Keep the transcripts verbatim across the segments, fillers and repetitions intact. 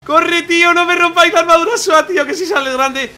¡Corre, tío! ¡No me rompáis la armadura SWAT, tío! Que si sale el grande.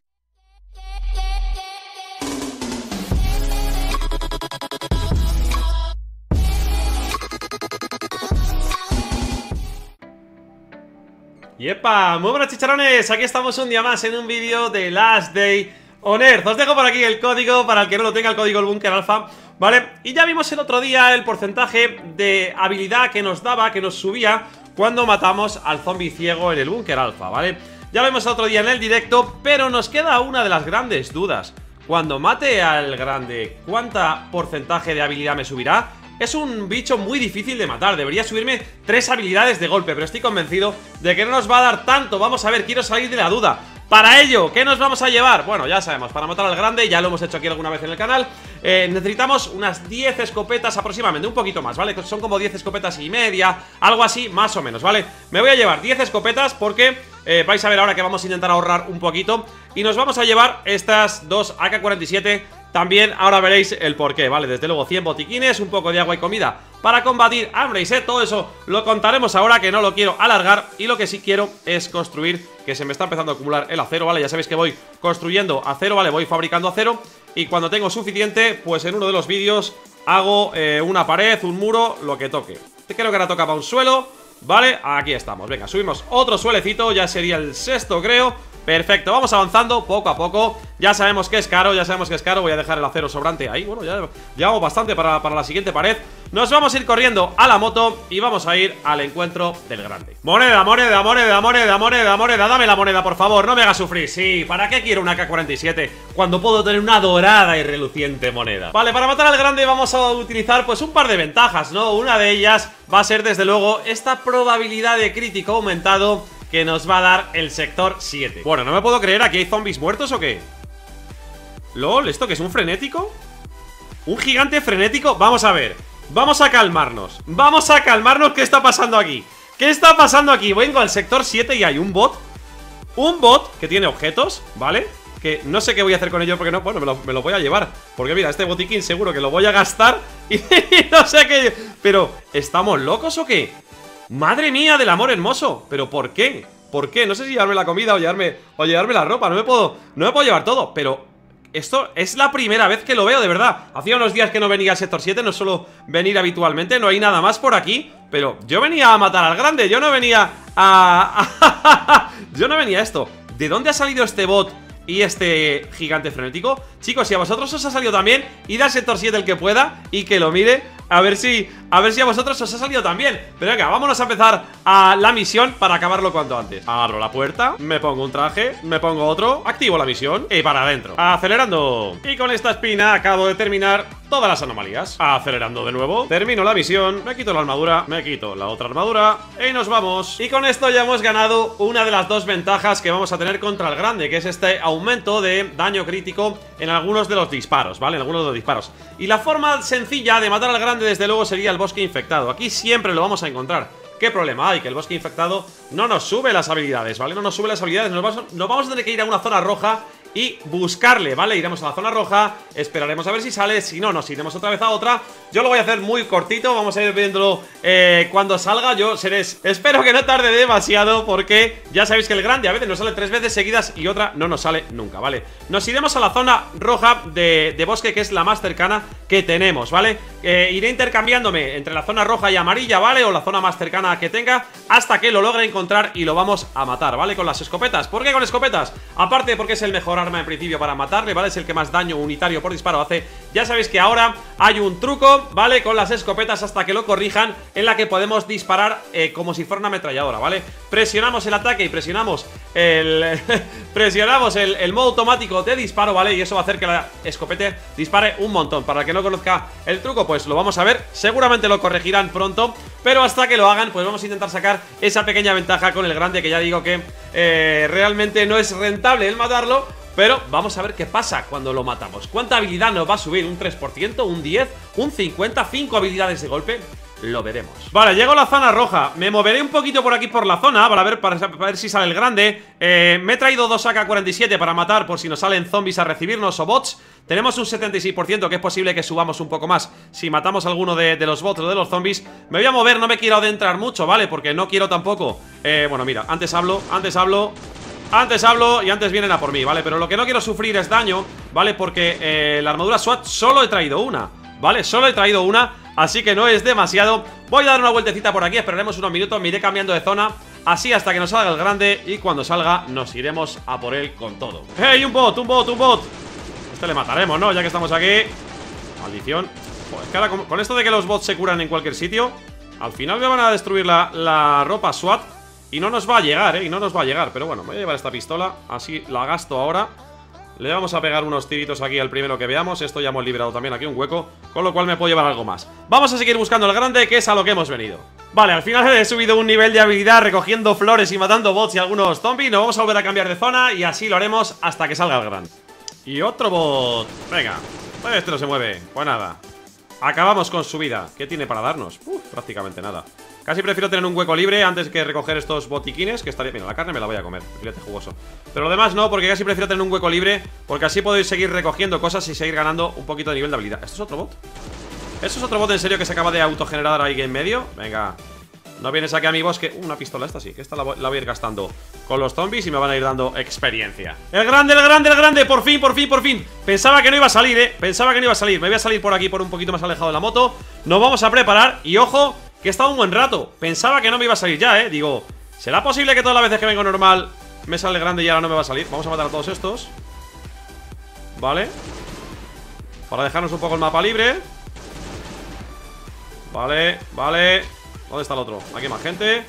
Y epa, muy buenas chicharones, aquí estamos un día más en un vídeo de Last Day on Earth. Os dejo por aquí el código para el que no lo tenga, el código del búnker alfa, ¿vale? Y ya vimos el otro día el porcentaje de habilidad que nos daba, que nos subía cuando matamos al zombie ciego en el búnker alfa, ¿vale? Ya lo vimos el otro día en el directo, pero nos queda una de las grandes dudas. Cuando mate al grande, ¿cuánta porcentaje de habilidad me subirá? Es un bicho muy difícil de matar, debería subirme tres habilidades de golpe, pero estoy convencido de que no nos va a dar tanto. Vamos a ver, quiero salir de la duda. Para ello, ¿qué nos vamos a llevar? Bueno, ya sabemos, para matar al grande, ya lo hemos hecho aquí alguna vez en el canal, eh, necesitamos unas diez escopetas aproximadamente, un poquito más, ¿vale? Son como diez escopetas y media, algo así, más o menos, ¿vale? Me voy a llevar diez escopetas porque eh, vais a ver ahora que vamos a intentar ahorrar un poquito. Y nos vamos a llevar estas dos A K cuarenta y siete. También ahora veréis el porqué, ¿vale? Desde luego cien botiquines, un poco de agua y comida para combatir hambre y sed. Todo eso lo contaremos ahora, que no lo quiero alargar. Y lo que sí quiero es construir, que se me está empezando a acumular el acero, ¿vale? Ya sabéis que voy construyendo acero, ¿vale? Voy fabricando acero. Y cuando tengo suficiente, pues en uno de los vídeos hago eh, una pared, un muro, lo que toque. Creo que ahora toca para un suelo, ¿vale? Aquí estamos, venga, subimos otro suelecito, ya sería el sexto, creo. Perfecto, vamos avanzando poco a poco. Ya sabemos que es caro, ya sabemos que es caro. Voy a dejar el acero sobrante ahí. Bueno, ya llevamos bastante para, para la siguiente pared. Nos vamos a ir corriendo a la moto y vamos a ir al encuentro del grande. Moneda, moneda, moneda, moneda, moneda, moneda. Dame la moneda, por favor, no me hagas sufrir. Sí, ¿para qué quiero una A K cuarenta y siete cuando puedo tener una dorada y reluciente moneda? Vale, para matar al grande vamos a utilizar pues un par de ventajas, ¿no? Una de ellas va a ser desde luego esta probabilidad de crítico aumentado que nos va a dar el sector siete. Bueno, no me puedo creer, ¿aquí hay zombies muertos o qué? LOL, ¿esto qué es? ¿Un frenético? ¿Un gigante frenético? Vamos a ver, vamos a calmarnos. Vamos a calmarnos, ¿qué está pasando aquí? ¿Qué está pasando aquí? Vengo al sector siete y hay un bot. Un bot que tiene objetos, ¿vale? Que no sé qué voy a hacer con ellos porque no, bueno, me lo, me lo voy a llevar. Porque mira, este botiquín seguro que lo voy a gastar y no sé qué. Pero, ¿estamos locos o qué? ¡Madre mía del amor hermoso! ¿Pero por qué? ¿Por qué? No sé si llevarme la comida o llevarme, o llevarme la ropa. No me puedo, no me puedo llevar todo. Pero esto es la primera vez que lo veo, de verdad. Hacía unos días que no venía al sector siete. No suelo venir habitualmente. No hay nada más por aquí. Pero yo venía a matar al grande. Yo no venía a... yo no venía a esto. ¿De dónde ha salido este bot y este gigante frenético? Chicos, si a vosotros os ha salido también, id al sector siete el que pueda y que lo mire. A ver si, a ver si a vosotros os ha salido también. Pero venga, vámonos a empezar a la misión para acabarlo cuanto antes. Abro la puerta, me pongo un traje, me pongo otro, activo la misión y para adentro. Acelerando. Y con esta espina acabo de terminar todas las anomalías. Acelerando de nuevo, termino la misión, me quito la armadura, me quito la otra armadura y nos vamos. Y con esto ya hemos ganado una de las dos ventajas que vamos a tener contra el grande, que es este aumento de daño crítico en algunos de los disparos, ¿vale? En algunos de los disparos. Y la forma sencilla de matar al grande, desde luego, sería el bosque infectado. Aquí siempre lo vamos a encontrar. ¿Qué problema hay? Que el bosque infectado no nos sube las habilidades, ¿vale? No nos sube las habilidades, nos vamos, nos vamos a tener que ir a una zona roja y buscarle, ¿vale? Iremos a la zona roja, esperaremos a ver si sale. Si no, nos iremos otra vez a otra. Yo lo voy a hacer muy cortito, vamos a ir viéndolo eh, cuando salga. Yo seré, espero que no tarde demasiado, porque ya sabéis que el grande a veces nos sale tres veces seguidas y otra no nos sale nunca, ¿vale? Nos iremos a la zona roja de, de bosque, que es la más cercana que tenemos, ¿vale? Eh, iré intercambiándome entre la zona roja y amarilla, ¿vale? O la zona más cercana que tenga, hasta que lo logre encontrar y lo vamos a matar, ¿vale? Con las escopetas. ¿Por qué con escopetas? Aparte porque es el mejor arma en principio para matarle, ¿vale? Es el que más daño unitario por disparo hace. Ya sabéis que ahora hay un truco, ¿vale? Con las escopetas, hasta que lo corrijan, en la que podemos disparar eh, como si fuera una ametralladora, ¿vale? Presionamos el ataque y presionamos el... presionamos el, el modo automático de disparo, ¿vale? Y eso va a hacer que la escopeta dispare un montón. Para el que no conozca el truco, pues lo vamos a ver. Seguramente lo corregirán pronto, pero hasta que lo hagan, pues vamos a intentar sacar esa pequeña ventaja con el grande, que ya digo que eh, realmente no es rentable el matarlo. Pero vamos a ver qué pasa cuando lo matamos. ¿Cuánta habilidad nos va a subir? ¿Un tres por ciento? ¿Un diez por ciento? ¿Un cincuenta por ciento? ¿cinco habilidades de golpe? lo veremos. Vale, llego a la zona roja. Me moveré un poquito por aquí por la zona Para ver, para, para ver si sale el grande. eh, Me he traído dos A K cuarenta y siete para matar, por si nos salen zombies a recibirnos o bots. Tenemos un setenta y seis por ciento, que es posible que subamos un poco más si matamos a alguno de, de los bots o de los zombies. Me voy a mover, no me quiero adentrar mucho, ¿vale? Porque no quiero tampoco eh, bueno, mira, antes hablo, antes hablo Antes hablo y antes vienen a por mí, ¿vale? Pero lo que no quiero sufrir es daño, ¿vale? Porque eh, la armadura SWAT solo he traído una, ¿vale? Solo he traído una, así que no es demasiado. Voy a dar una vueltecita por aquí, esperaremos unos minutos, me iré cambiando de zona, así hasta que nos salga el grande. Y cuando salga nos iremos a por él con todo. ¡Hey! Un bot, un bot, un bot. Este le mataremos, ¿no? Ya que estamos aquí. Maldición. Pues que ahora con, con esto de que los bots se curan en cualquier sitio, al final me van a destruir la, la ropa SWAT y no nos va a llegar, ¿eh? Y no nos va a llegar. Pero bueno, voy a llevar esta pistola, así la gasto ahora. Le vamos a pegar unos tiritos aquí al primero que veamos. Esto ya hemos liberado también aquí un hueco, con lo cual me puedo llevar algo más. Vamos a seguir buscando el grande, que es a lo que hemos venido. Vale, al final he subido un nivel de habilidad recogiendo flores y matando bots y algunos zombies. Nos vamos a volver a cambiar de zona y así lo haremos hasta que salga el grande. Y otro bot. Venga, este no se mueve. Pues nada, acabamos con su vida. ¿Qué tiene para darnos? Uf, prácticamente nada. Casi prefiero tener un hueco libre antes que recoger estos botiquines, que estaría... Mira, la carne me la voy a comer, filete jugoso. Pero lo demás no, porque casi prefiero tener un hueco libre, porque así puedo seguir recogiendo cosas y seguir ganando un poquito de nivel de habilidad. ¿Esto es otro bot? ¿Esto es otro bot en serio que se acaba de autogenerar ahí en medio? Venga, no vienes aquí a mi bosque. Uh, una pistola, esta sí, que esta la voy, la voy a ir gastando con los zombies y me van a ir dando experiencia. ¡El grande, el grande, el grande! ¡Por fin, por fin, por fin! Pensaba que no iba a salir, eh Pensaba que no iba a salir. Me voy a salir por aquí, por un poquito más alejado de la moto. Nos vamos a preparar y ojo, que he estado un buen rato. Pensaba que no me iba a salir ya, eh Digo, ¿será posible que todas las veces que vengo normal me sale grande y ahora no me va a salir? Vamos a matar a todos estos, ¿vale? Para dejarnos un poco el mapa libre. Vale, vale. ¿Dónde está el otro? Aquí hay más gente.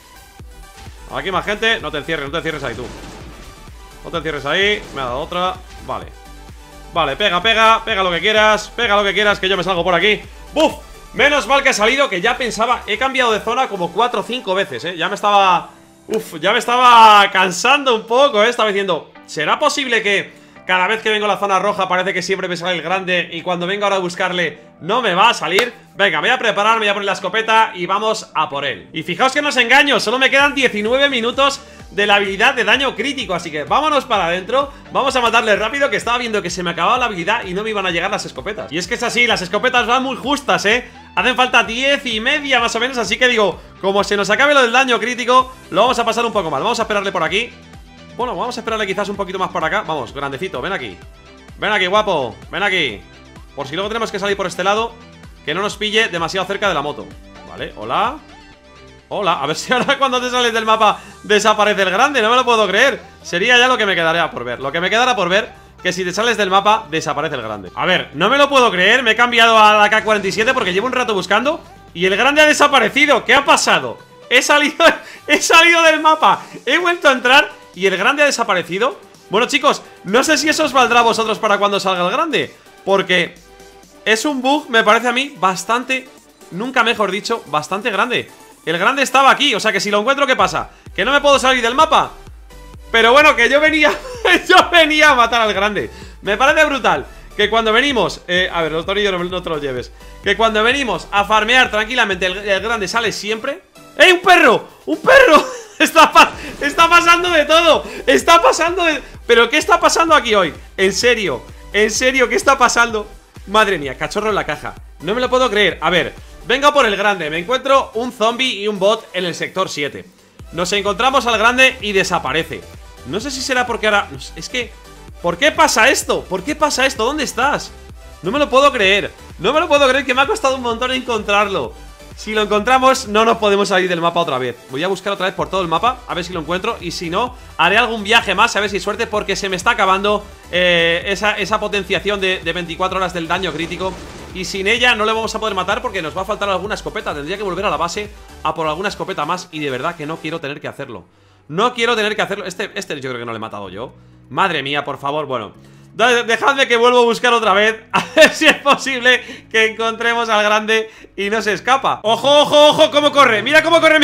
Aquí hay más gente. No te encierres, no te encierres ahí tú. No te encierres ahí. Me ha dado otra. Vale. Vale, pega, pega. Pega lo que quieras. Pega lo que quieras, que yo me salgo por aquí. ¡Buf! Menos mal que he salido, que ya pensaba... He cambiado de zona como cuatro o cinco veces, ¿eh? Ya me estaba... Uf, ya me estaba cansando un poco, ¿eh? Estaba diciendo, ¿será posible que cada vez que vengo a la zona roja parece que siempre me sale el grande y cuando vengo ahora a buscarle no me va a salir? Venga, me voy a preparar, me voy a poner la escopeta y vamos a por él. Y fijaos que no os engaño, solo me quedan diecinueve minutos de la habilidad de daño crítico, así que vámonos para adentro. Vamos a matarle rápido, que estaba viendo que se me acababa la habilidad y no me iban a llegar las escopetas. Y es que es así, las escopetas van muy justas, ¿eh? Hacen falta diez y media más o menos, así que digo, como se nos acabe lo del daño crítico, lo vamos a pasar un poco mal. Vamos a esperarle por aquí. Bueno, vamos a esperarle quizás un poquito más por acá. Vamos, grandecito, ven aquí. Ven aquí, guapo, ven aquí. Por si luego tenemos que salir por este lado, que no nos pille demasiado cerca de la moto. Vale, hola. Hola, a ver si ahora cuando te sales del mapa desaparece el grande, no me lo puedo creer. Sería ya lo que me quedaría por ver. Lo que me quedará por ver, que si te sales del mapa desaparece el grande. A ver, no me lo puedo creer, me he cambiado a la A K cuarenta y siete porque llevo un rato buscando y el grande ha desaparecido. ¿Qué ha pasado? He salido, he salido del mapa, he vuelto a entrar y el grande ha desaparecido. Bueno, chicos, no sé si eso os valdrá a vosotros para cuando salga el grande, porque es un bug, me parece a mí, bastante, nunca mejor dicho, bastante grande. El grande estaba aquí, o sea que si lo encuentro, ¿qué pasa? ¿Que no me puedo salir del mapa? Pero bueno, que yo venía yo venía a matar al grande. Me parece brutal que cuando venimos eh, a ver, los tornillos no, no te los lleves. Que cuando venimos a farmear tranquilamente el, el grande sale siempre. ¡Ey, un perro! ¡Un perro! Está, pa está pasando de todo. Está pasando de... ¿Pero qué está pasando aquí hoy? En serio, en serio, ¿qué está pasando? Madre mía, cachorro en la caja. No me lo puedo creer. A ver, vengo por el grande. Me encuentro un zombie y un bot en el sector siete. Nos encontramos al grande y desaparece. No sé si será porque ahora... Es que... ¿Por qué pasa esto? ¿Por qué pasa esto? ¿Dónde estás? No me lo puedo creer. No me lo puedo creer, que me ha costado un montón encontrarlo. Si lo encontramos, no nos podemos salir del mapa otra vez. Voy a buscar otra vez por todo el mapa, a ver si lo encuentro. Y si no, haré algún viaje más, a ver si hay suerte, porque se me está acabando eh, esa, esa potenciación de, de veinticuatro horas del daño crítico. Y sin ella no le vamos a poder matar porque nos va a faltar alguna escopeta. Tendría que volver a la base a por alguna escopeta más. Y de verdad que no quiero tener que hacerlo. No quiero tener que hacerlo. Este, este yo creo que no le he matado yo. Madre mía, por favor, bueno, dejadme que vuelvo a buscar otra vez. A ver si es posible que encontremos al grande y no se escapa. ¡Ojo, ojo, ojo! ¿Cómo corre? ¡Mira cómo corre!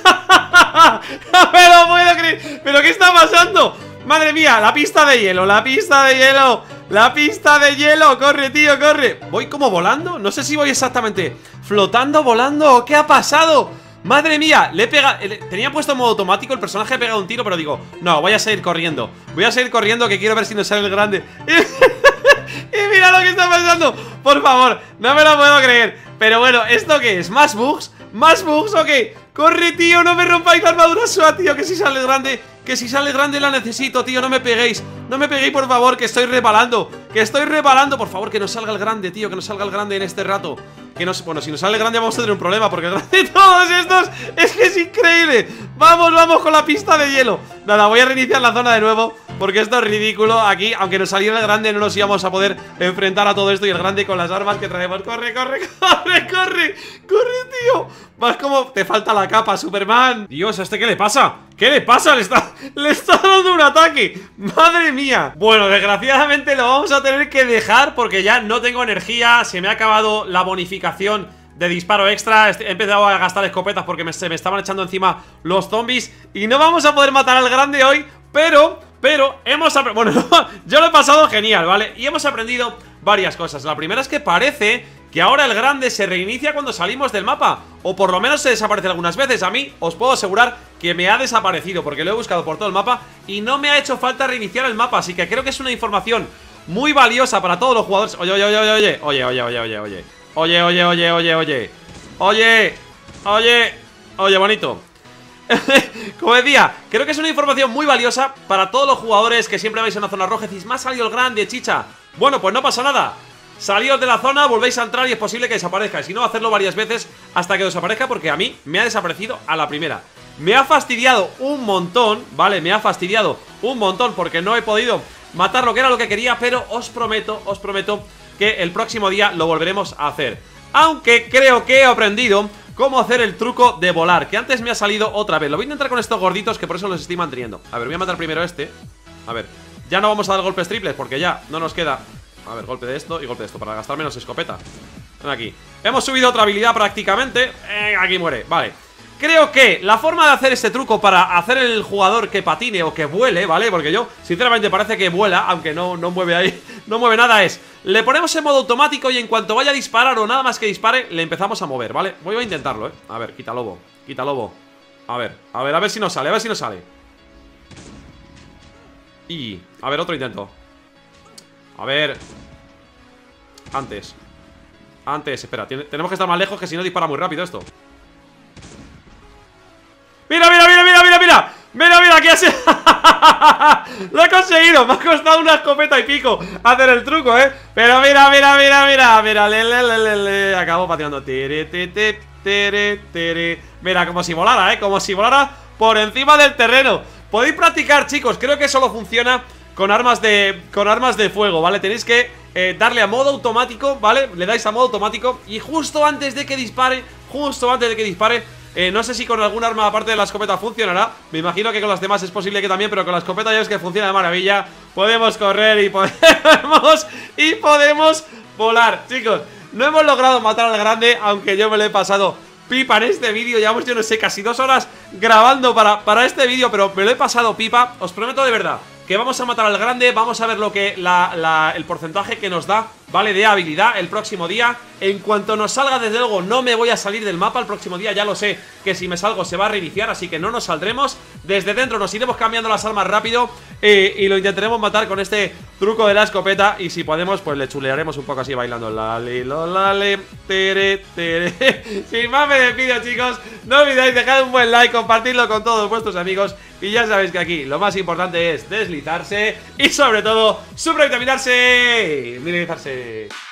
¡No me lo puedo creer! ¿Pero qué está pasando? ¡Madre mía! La pista de hielo, la pista de hielo. La pista de hielo, corre, tío, corre. ¿Voy como volando? No sé si voy exactamente flotando, volando o qué ha pasado. Madre mía, le he pegado. Tenía puesto en modo automático, el personaje ha pegado un tiro, pero digo, no, voy a seguir corriendo. Voy a seguir corriendo que quiero ver si nos sale el grande. Y mira lo que está pasando. Por favor, no me lo puedo creer. Pero bueno, ¿esto qué es? ¿Más bugs? ¿Más bugs o qué? Corre, tío, no me rompáis la armadura suave, tío. Que si sale grande, que si sale grande la necesito, tío. No me peguéis, no me peguéis, por favor, que estoy rebalando. Que estoy rebalando, por favor, que nos salga el grande, tío. Que nos salga el grande en este rato. Que nos, bueno, si nos sale el grande vamos a tener un problema, porque el grande de todos estos es que es increíble. Vamos, vamos con la pista de hielo. Nada, voy a reiniciar la zona de nuevo, porque esto es ridículo. Aquí, aunque nos saliera el grande, no nos íbamos a poder enfrentar a todo esto. Y el grande con las armas que traemos. Corre, corre, corre, corre. Corre, tío. Vas como te falta la capa, Superman. Dios, ¿a este qué le pasa? ¿Qué le pasa? Le está, le está dando un ataque. Madre mía. Bueno, desgraciadamente lo vamos a tener que dejar, porque ya no tengo energía. Se me ha acabado la bonificación de disparo extra. He empezado a gastar escopetas porque me, se me estaban echando encima los zombies. Y no vamos a poder matar al grande hoy. Pero, pero, hemos aprendido. Bueno, yo lo he pasado genial, ¿vale? Y hemos aprendido varias cosas. La primera es que parece que ahora el grande se reinicia cuando salimos del mapa, o por lo menos se desaparece algunas veces. A mí os puedo asegurar que me ha desaparecido, porque lo he buscado por todo el mapa y no me ha hecho falta reiniciar el mapa. Así que creo que es una información muy valiosa para todos los jugadores. Oye, oye, oye, oye, oye, oye, oye, oye, oye, oye, oye, oye, oye, oye, oye, oye, oye, bonito. Como decía, creo que es una información muy valiosa para todos los jugadores que siempre vais a una zona roja y decís, me ha salido el grande, chicha. Bueno, pues no pasa nada. Salíos de la zona, volvéis a entrar y es posible que desaparezca. Y si no, hacerlo varias veces hasta que desaparezca, porque a mí me ha desaparecido a la primera. Me ha fastidiado un montón, ¿vale? Me ha fastidiado un montón porque no he podido matar lo que era lo que quería. Pero os prometo, os prometo que el próximo día lo volveremos a hacer. Aunque creo que he aprendido cómo hacer el truco de volar, que antes me ha salido otra vez. Lo voy a intentar con estos gorditos, que por eso los estoy manteniendo. A ver, voy a matar primero este. A ver, ya no vamos a dar golpes triples porque ya no nos queda. A ver, golpe de esto y golpe de esto para gastar menos escopeta. Ven aquí. Hemos subido otra habilidad prácticamente. eh, Aquí muere, vale. Creo que la forma de hacer este truco para hacer el jugador que patine o que vuele, ¿vale? Porque yo, sinceramente, parece que vuela, aunque no, no mueve ahí, no mueve nada, es le ponemos en modo automático y en cuanto vaya a disparar o nada más que dispare, le empezamos a mover, ¿vale? Voy a intentarlo, ¿eh? A ver, quita lobo, quita lobo. A ver, a ver, a ver si nos sale, a ver si nos sale. Y, a ver, otro intento. A ver. Antes Antes, espera, tiene, tenemos que estar más lejos, que si no dispara muy rápido esto. ¡Mira, mira, mira, mira, mira, mira! ¡Mira, mira, que hace! ¡Lo he conseguido! Me ha costado una escopeta y pico hacer el truco, ¿eh? Pero mira, mira, mira, mira, mira, le, le, le, le, le. Acabo pateando. Tere, tere, tere, tere. Mira, como si volara, ¿eh? Como si volara por encima del terreno. Podéis practicar, chicos, creo que solo funciona con armas de, con armas de fuego, ¿vale? Tenéis que eh, darle a modo automático, ¿vale? Le dais a modo automático y justo antes de que dispare, justo antes de que dispare, eh, no sé si con algún arma aparte de la escopeta funcionará. Me imagino que con las demás es posible que también, pero con la escopeta ya ves que funciona de maravilla. Podemos correr y podemos, y podemos volar, chicos. No hemos logrado matar al grande, aunque yo me lo he pasado pipa en este vídeo. Llevamos, yo no sé, casi dos horas grabando para, para este vídeo, pero me lo he pasado pipa. Os prometo de verdad que vamos a matar al grande. Vamos a ver lo que la, la, el porcentaje que nos da, ¿vale? De habilidad el próximo día. En cuanto nos salga, desde luego, no me voy a salir del mapa el próximo día. Ya lo sé, que si me salgo se va a reiniciar, así que no nos saldremos. Desde dentro nos iremos cambiando las armas rápido, eh, y lo intentaremos matar con este truco de la escopeta. Y si podemos, pues le chulearemos un poco así bailando. Lali, lo, lale, tere, tere. Sin más me despido, chicos. No olvidéis dejar un buen like, compartirlo con todos vuestros amigos. Y ya sabéis que aquí lo más importante es deslizarse y sobre todo supravitaminarse. Minimizarse.